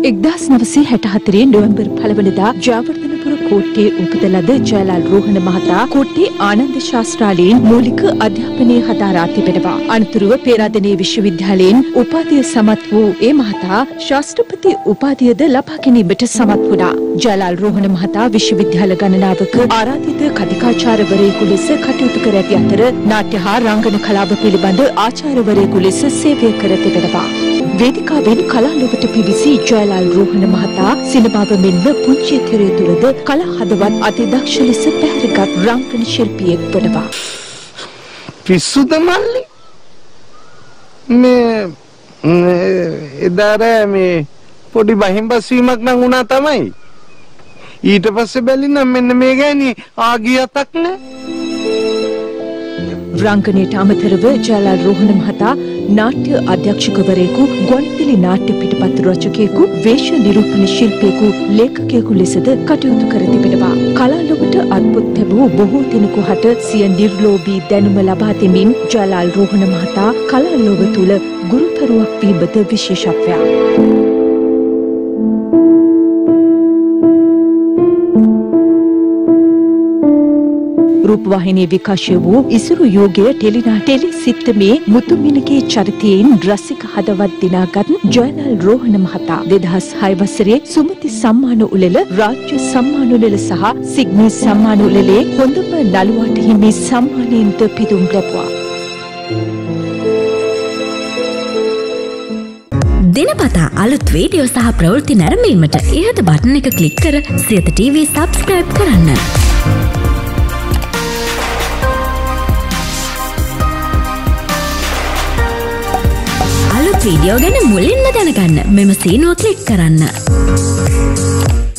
1964 නොවැම්බර් 1 වෙනිදා ජයවර්ධනපුර කෝට්ටේ උපත ලද ජයලාල් රෝහණ මහතා කෝට්ටේ ආනන්ද ශාස්ත්‍රාලයෙන් මූලික අධ්‍යාපනය හදාරා තිබෙනවා. අනතුරුව පේරාදෙණිය විශ්වවිද්‍යාලයෙන් උපාධිය සමත් වූ ඒ මහතා ශාස්ත්‍රපති උපාධියද ලබා ගැනීමට සමත් වුණා. ජයලාල් රෝහණ මහතා විශ්වවිද්‍යාල ගණනාවක ආරාධිත කතිකාචාර්යවරයෙකු ලෙස කටයුතු කර ඇති අතර නාට්‍ය හා රංගන කලාව පිළිබඳ ආචාර්යවරයෙකු ලෙස සේවය කර තිබෙනවා. වේදිකාවෙන් කලාලොවට පිවිසි ජයලාල් රෝහණ මහතා සිනමාව මෙන්ම පුංචි තිරය තුළද කලා හදවත් අතිදක්ෂ ලෙස පැහැරගත් රංගන ශිල්පියෙක් වනවා. පිස්සුද මල්ලි? එදාර මේ පොඩි බහිම්බස්වීමක් නම් වුණා තමයි. ඊට පස්සේ බැලිනම් මෙන්න මේ ගෑණි ආගියතක් නෑ. රංගනයට අමතරව ජයලාල් රෝහණ මහතා නාට්‍ය අධ්‍යක්ෂකවරයෙකු, ගුවන්විදුලි නාට්‍ය පිටපත් රචකයෙකු, වේශ නිරූපණ ශිල්පියෙකු, ලේඛකයෙකු ලෙසද කටයුතු කර තිබෙනවා. කලාලොවට අත්පොත් ලැබූ බොහෝ දෙනෙකු හට සිය නිර්ලෝභී දැනුම ලබා දෙමින් ජයලාල් රෝහණ මහතා කලාලොව තුල ගුරුතරුවක් වීමද විශේෂත්වයක්. රූපවාහිනී විකාශය වූ ඉසුරු යෝගයේ ටෙලි සිත්තමේ මුතුමිණගේ චරිතයෙන් රසික හදවත් දිනාගත් ජයලාල් රෝහණ මහතා 2006 වසරේ සුමති සම්මාන උළෙල, රාජ්‍ය සම්මාන උළෙල සහ සිග්නි සම්මාන උළෙලේ හොඳම නළුවාට හිමි සම්මානයෙන්ද පිදුම් ලැබුවා. දිනපතා අලුත් වීඩියෝ සහ ප්‍රවෘත්ති නැරඹීමට ඉහත බටන් එක ක්ලික් කර සියත TV subscribe කරන්න. වීඩියෝ ගැන මුලින්ම දැනගන්න මෙම සීනුව ක්ලික් කරන්න.